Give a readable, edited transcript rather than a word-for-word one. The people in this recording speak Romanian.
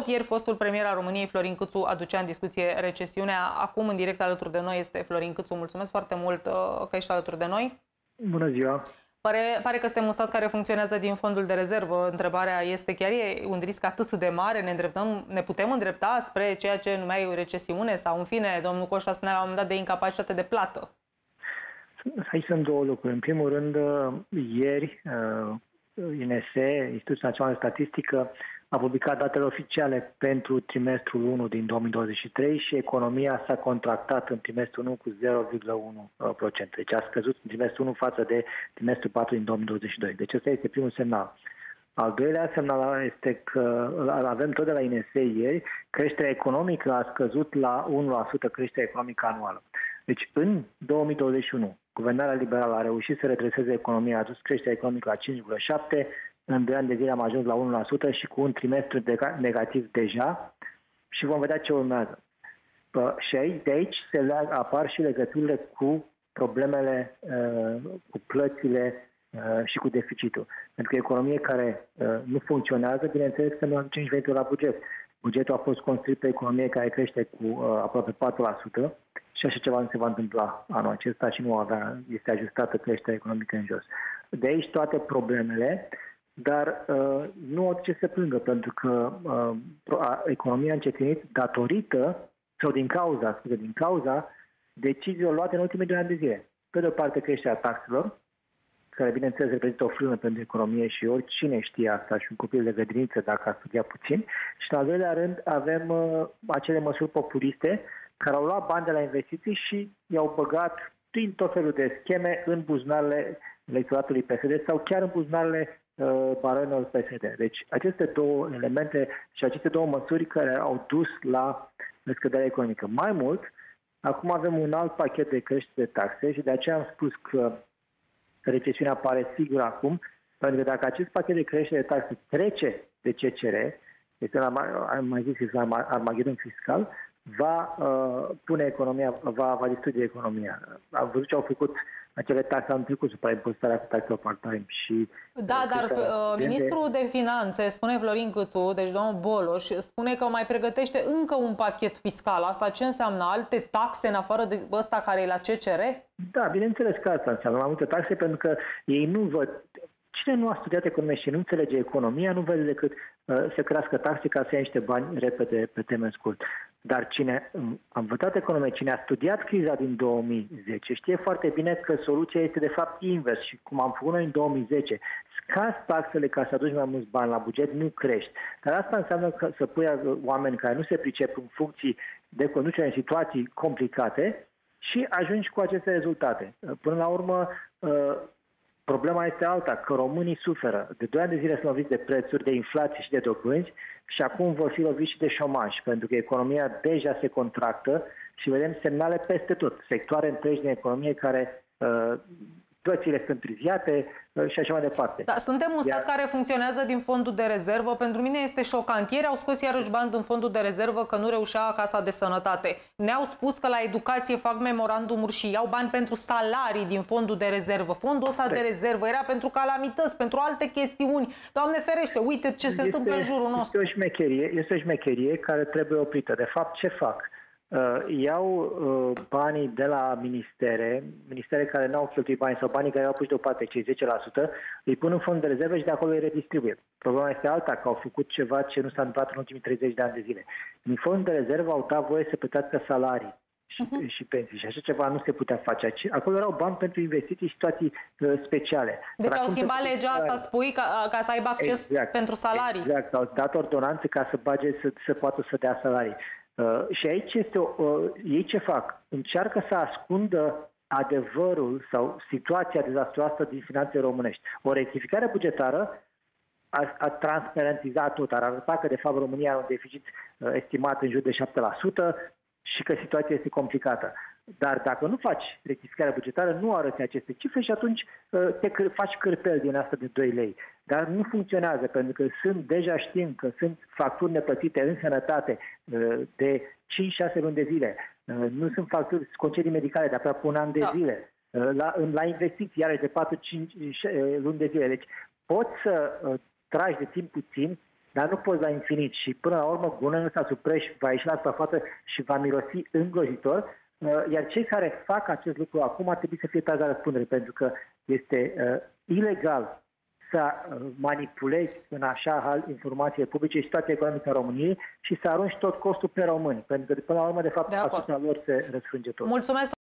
tot ieri fostul premier al României, Florin Câțu, aducea în discuție recesiunea. Acum, în direct alături de noi, este Florin Câțu. Mulțumesc foarte mult că ești alături de noi. Bună ziua! Pare că suntem un stat care funcționează din fondul de rezervă. Întrebarea este, chiar e un risc atât de mare? Ne putem îndrepta spre ceea ce numeai o recesiune? Sau, în fine, domnul Costa spunea la un moment dat de incapacitate de plată. Aici sunt două lucruri. În primul rând, ieri, INSE, Institutul Național de Statistică, a publicat datele oficiale pentru trimestrul 1 din 2023 și economia s-a contractat în trimestrul 1 cu 0,1%. Deci a scăzut în trimestrul 1 față de trimestrul 4 din 2022. Deci ăsta este primul semnal. Al doilea semnal este că avem tot de la INSE ieri, creșterea economică a scăzut la 1% creșterea economică anuală. Deci în 2021, guvernarea liberală a reușit să redreseze economia, a adus creșterea economică la 5,7%, în 2 ani de zile am ajuns la 1% și cu un trimestru negativ deja și vom vedea ce urmează. Și de aici apar și legăturile cu problemele, cu plățile și cu deficitul. Pentru că economie care nu funcționează, bineînțeles că nu aduce nici venitul la buget. Bugetul a fost construit pe economie care crește cu aproape 4% și așa ceva nu se va întâmpla anul acesta și nu este ajustată creșterea economică în jos. De aici toate problemele, dar nu o ce se plângă, pentru că economia a încetinit datorită, sau din cauza deciziilor luate în ultimele 2 ani de zile. Pe de o parte creșterea taxelor, care bineînțeles reprezintă o frână pentru economie și oricine știe asta, și un copil de grădiniță dacă a studiat puțin. Și în al doilea rând avem acele măsuri populiste care au luat bani de la investiții și i-au băgat prin tot felul de scheme în buzunarele electoratului PSD sau chiar în buzunarele baronilor PSD. Deci aceste două elemente și aceste două măsuri care au dus la scăderea economică. Mai mult, acum avem un alt pachet de creștere de taxe și de aceea am spus că recesiunea apare sigur acum, pentru că dacă acest pachet de creștere de taxe trece de CCR, este am mai zis că la Armagedon fiscal, va distruge economia. Am văzut ce au făcut acele taxe anul trecut, supra-impozitarea cu taxele part-time și... Da, dar ministrul de Finanțe, spune Florin Câțu, deci domnul Boloș, spune că mai pregătește încă un pachet fiscal. Asta ce înseamnă? Alte taxe în afară de ăsta care e la CCR? Da, bineînțeles că asta înseamnă mai multe taxe, pentru că ei nu văd... Cine nu a studiat economie și nu înțelege economia, nu vede decât să crească taxe ca să ia niște bani repede pe termen scurt. Dar cine a învățat economie, cine a studiat criza din 2010, știe foarte bine că soluția este de fapt invers și cum am făcut noi în 2010. Scazi taxele ca să aduci mai mulți bani la buget, nu crești. Dar asta înseamnă că să pui oameni care nu se pricep în funcții de conducere în situații complicate și ajungi cu aceste rezultate. Până la urmă, problema este alta, că românii suferă. De 2 ani de zile sunt loviți de prețuri, de inflație și de dobânzi și acum vor fi loviți și de șomaj, pentru că economia deja se contractă și vedem semnale peste tot. Sectoare întregi din economie care plățile sunt întârziate și așa mai departe. Da, suntem un stat care funcționează din fondul de rezervă. Pentru mine este șocant. Ieri au scos iarăși bani din fondul de rezervă că nu reușea Casa de Sănătate. Ne-au spus că la educație fac memorandumuri și iau bani pentru salarii din fondul de rezervă. Fondul ăsta de rezervă era pentru calamități, pentru alte chestiuni. Doamne ferește, uite ce se întâmplă în jurul nostru. Este o șmecherie care trebuie oprită. De fapt, ce fac? Iau banii de la ministere care nu au cheltuit bani sau banii care au pus deoparte, cei 10%, îi pun în fond de rezervă și de acolo îi redistribuie. Problema este alta, că au făcut ceva ce nu s-a întâmplat în ultimii 30 de ani de zile. În fond de rezervă au dat voie să plătească salarii și pensii și așa ceva nu se putea face. Acolo erau bani pentru investiții și situații speciale. Deci au schimbat legea asta, spui, ca să aibă acces pentru salarii. Exact, au dat ordonanțe ca să poată să dea salarii. Și aici ei ce fac? Încearcă să ascundă adevărul sau situația dezastruoasă din finanțele românești. O rectificare bugetară a transparentizat tot, ar arăta că de fapt România are un deficit estimat în jur de 7% și că situația este complicată. Dar dacă nu faci rectificarea bugetară, nu arăți aceste cifre și atunci faci cârpel din asta de 2 lei. Dar nu funcționează, pentru că deja știm că sunt facturi neplătite în sănătate de 5-6 luni de zile. Nu sunt facturi, concedii medicale de aproape un an de zile. La investiții, iarăși de 4-5 luni de zile. Deci poți să tragi de timp puțin dar nu poți la infinit și până la urmă gunoiul ăsta sub preș va ieși la suprafață și va mirosi îngrozitor, iar cei care fac acest lucru acum ar trebui să fie trași la răspundere, pentru că este ilegal să manipulezi în așa hal informațiile publice și situația economică în România și să arunci tot costul pe români, pentru că până la urmă, de fapt, asupra lor se răsfrânge tot. Mulțumesc!